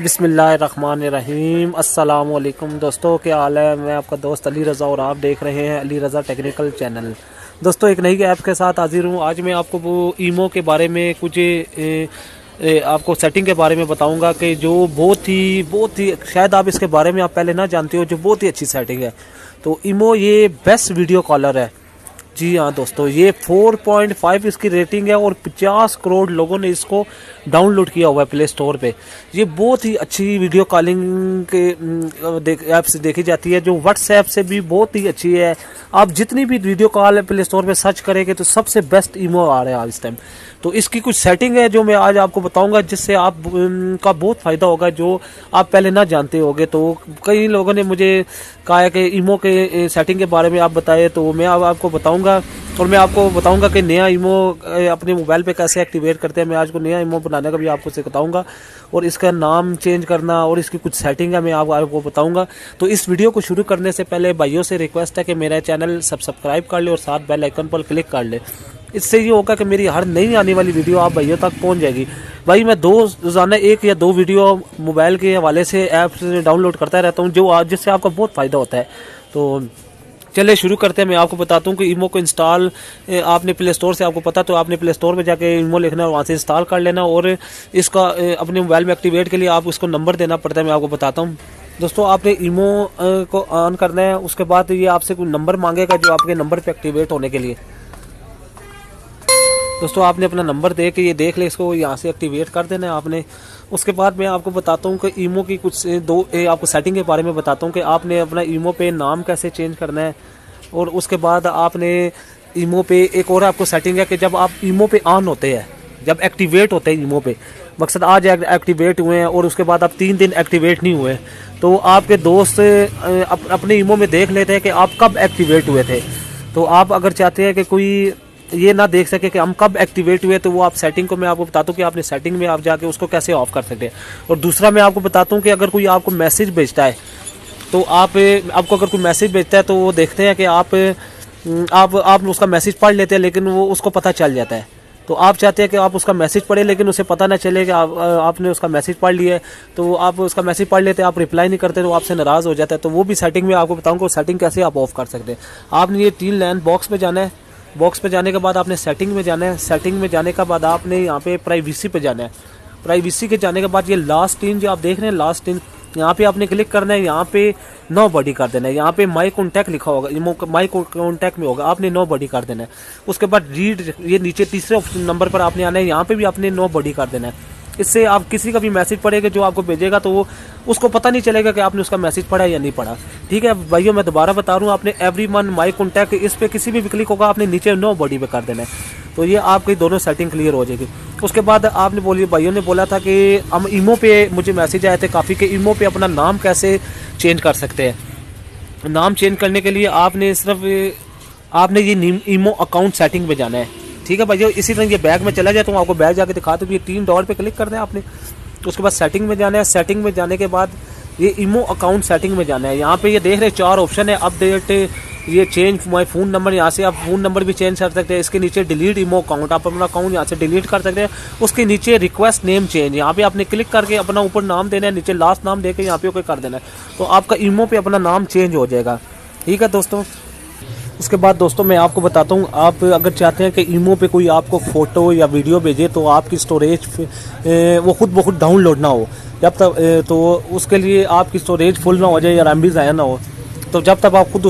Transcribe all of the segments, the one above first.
बिस्मिल्लाहिर्रहमानिर्रहीम। अस्सलाम वालेकुम दोस्तों, क्या हाल है। मैं आपका दोस्त अली रज़ा और आप देख रहे हैं अली रज़ा टेक्निकल चैनल। दोस्तों, एक नई ऐप के साथ हाजिर हूँ। आज मैं आपको वो ईमो के बारे में कुछ आपको सेटिंग के बारे में बताऊंगा कि जो बहुत ही शायद आप इसके बारे में आप पहले ना जानते हो, जो बहुत ही अच्छी सेटिंग है। तो ईमो ये बेस्ट वीडियो कॉलर है। जी हाँ दोस्तों, ये 4.5 इसकी रेटिंग है और 50 करोड़ लोगों ने इसको डाउनलोड किया हुआ है प्ले स्टोर पे। ये बहुत ही अच्छी वीडियो कॉलिंग के ऐप से देखी जाती है, जो व्हाट्सएप से भी बहुत ही अच्छी है। आप जितनी भी वीडियो कॉल प्ले स्टोर पे सर्च करेंगे तो सबसे बेस्ट ईमो आ रहा है इस टाइम। तो इसकी कुछ सेटिंग है जो मैं आज आपको बताऊंगा, जिससे आप का बहुत फ़ायदा होगा, जो आप पहले ना जानते होगे। तो कई लोगों ने मुझे कहा है कि ईमो के सेटिंग के बारे में आप बताएं, तो मैं आपको बताऊंगा और मैं आपको बताऊंगा कि नया ईमो अपने मोबाइल पे कैसे एक्टिवेट करते हैं। मैं आज को नया ईमो बनाने का भी आपको सिखाऊंगा और इसका नाम चेंज करना और इसकी कुछ सेटिंग है मैं आपको बताऊंगा। तो इस वीडियो को शुरू करने से पहले भाइयों से रिक्वेस्ट है कि मेरा चैनल सब्सक्राइब कर ले और साथ बेल आइकन पर क्लिक कर ले। इससे ये होगा कि मेरी हर नई आने वाली वीडियो आप भाइयों तक पहुंच जाएगी। भाई मैं रोज़ाना 1 या 2 वीडियो मोबाइल के हवाले से ऐप से डाउनलोड करता रहता हूं, जो जिससे आपका बहुत फ़ायदा होता है। तो चलिए शुरू करते हैं। मैं आपको बताता हूं कि ईमो को इंस्टॉल आपने प्ले स्टोर से, आपको पता तो आपने प्ले स्टोर में जाके ईमो लिखना और वहाँ से इंस्टॉल कर लेना, और इसका अपने मोबाइल में एक्टिवेट के लिए आप उसको नंबर देना पड़ता है। मैं आपको बताता हूँ दोस्तों, आपने ईमो को ऑन करना है। उसके बाद ये आपसे कोई नंबर मांगेगा, जो आपके नंबर पर एक्टिवेट होने के लिए दोस्तों आपने अपना नंबर दे के ये देख ले, इसको यहाँ से एक्टिवेट कर देना है आपने। उसके बाद मैं आपको बताता हूँ कि ईमो की कुछ आपको सेटिंग के बारे में बताता हूँ कि आपने अपना ईमो पे नाम कैसे चेंज करना है। और उसके बाद आपने ईमो पे एक और आपको सेटिंग है कि जब आप ईमो पे ऑन होते हैं, जब एक्टिवेट होते हैं ईमो पे, मकसद आज एक्टिवेट हुए हैं और उसके बाद आप 3 दिन एक्टिवेट नहीं हुए, तो आपके दोस्त अपने ईमो में देख लेते हैं कि आप कब एक्टिवेट हुए थे। तो आप अगर चाहते हैं कि कोई ये ना देख सके कि हम कब एक्टिवेट हुए, तो वो आप सेटिंग को मैं आपको बताता हूँ कि आपने सेटिंग में आप जाके उसको कैसे ऑफ कर सकते हैं। और दूसरा मैं आपको बताता हूँ कि अगर कोई आपको मैसेज भेजता है, तो आपको अगर कोई मैसेज भेजता है तो वो देखते हैं कि आप उसका मैसेज पढ़ लेते हैं, लेकिन वो उसको पता चल जाता है। तो आप चाहते हैं कि आप उसका मैसेज पढ़े लेकिन उसे पता ना चले कि आपने उसका मैसेज पढ़ लिया है, तो आप उसका मैसेज पढ़ लेते हैं, आप रिप्लाई नहीं करते, तो आपसे नाराज़ हो जाता है। तो वो भी सेटिंग में आपको बताऊँगा सेटिंग कैसे आप ऑफ कर सकते हैं। आपने ये 3 लाइन बॉक्स में जाना है। बॉक्स पे जाने के बाद आपने सेटिंग में जाना है। सेटिंग में जाने के बाद आपने यहाँ पे प्राइवेसी पे जाना है। प्राइवेसी के जाने के बाद ये लास्ट 3 जो आप देख रहे हैं, लास्ट 3 यहाँ पे आपने क्लिक करना है। यहाँ पे नो बॉडी कर देना है। यहाँ पे माई कॉन्टैक्ट लिखा होगा, माई कॉन्टैक्ट में होगा, आपने नो बॉडी कर देना है। उसके बाद रीड, ये नीचे तीसरे नंबर पर आपने आना है, यहाँ पे भी आपने नो बॉडी कर देना है। इससे आप किसी का भी मैसेज पढ़ेगा जो आपको भेजेगा, तो वो उसको पता नहीं चलेगा कि आपने उसका मैसेज पढ़ा या नहीं पढ़ा। ठीक है भाइयों, मैं दोबारा बता रहा हूँ, आपने एवरीवन माई कॉन्टैक्ट इस पे किसी भी क्लिक होगा, आपने नीचे नो बॉडी पे कर देना है। तो ये आपकी दोनों सेटिंग क्लियर हो जाएगी। उसके बाद आपने भाइयों ने बोला था कि हम ईमो पे, मुझे मैसेज आए थे काफ़ी कि ईमो पे अपना नाम कैसे चेंज कर सकते हैं। नाम चेंज करने के लिए आपने ये ईमो अकाउंट सेटिंग में जाना है। ठीक है भाइयों, इसी तरह ये बैग में चला जाए तो आपको बैग जाके दिखाते हुए 3 डॉट पे क्लिक करना है आपने। उसके बाद सेटिंग में जाना है। सेटिंग में जाने के बाद ये ईमो अकाउंट सेटिंग में जाना है। यहाँ पे ये देख रहे 4 ऑप्शन है, अपडेट, ये चेंज माई फ़ोन नंबर, यहाँ से आप फ़ोन नंबर भी चेंज कर सकते हैं। इसके नीचे डिलीट ईमो अकाउंट, आप अपना अकाउंट यहाँ से डिलीट कर सकते हैं। उसके नीचे रिक्वेस्ट नेम चेंज, यहाँ पे आपने क्लिक करके अपना ऊपर नाम देना है, नीचे लास्ट नाम देके यहाँ पे ओके कर देना है, तो आपका ईमो पे अपना नाम चेंज हो जाएगा। ठीक है दोस्तों, उसके बाद दोस्तों मैं आपको बताता हूँ, आप अगर चाहते हैं कि ईमो पे कोई आपको फ़ोटो या वीडियो भेजे तो आपकी स्टोरेज वो खुद ब खुद डाउनलोड ना हो, जब तक तो उसके लिए आपकी स्टोरेज फुल ना हो जाए या एमबी ज़ाया ना हो, तो जब तक आप खुद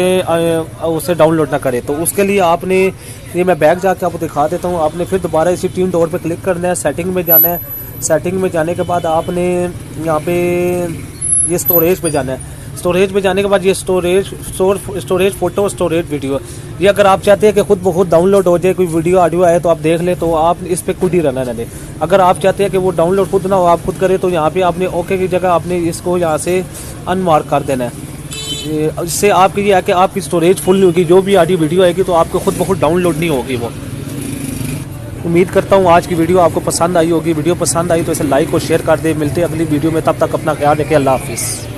उसे डाउनलोड ना करें, तो उसके लिए आपने ये मैं बैग जाके आपको दिखा देता हूँ। आपने फिर दोबारा इसी 3 डॉट पे क्लिक करना है। सेटिंग में जाना है। सेटिंग में जाने के बाद आपने यहाँ पे ये स्टोरेज पे जाना है। स्टोरेज पे जाने के बाद ये स्टोरेज फोटो, स्टोरेज वीडियो, ये अगर आप चाहते हैं कि खुद ब खुद डाउनलोड हो जाए, कोई वीडियो ऑडियो आए तो आप देख लें, तो आप इस पे खुद ही रहना न दें। अगर आप चाहते हैं कि वो डाउनलोड खुद ना हो, आप खुद करें, तो यहाँ पे आपने ओके की जगह आपने इसको यहाँ से अनमार्क कर देना है। इससे आपकी ये है कि आपकी स्टोरेज फुल नहीं होगी, जो भी ऑडियो वीडियो आएगी तो आपको खुद ब खुद डाउनलोड नहीं होगी वो। उम्मीद करता हूँ आज की वीडियो आपको पसंद आई होगी। वीडियो पसंद आई तो इसे लाइक और शेयर कर दे। मिलते हैं अगली वीडियो में, तब तक अपना ख्याल रखें। अल्लाह हाफिज़।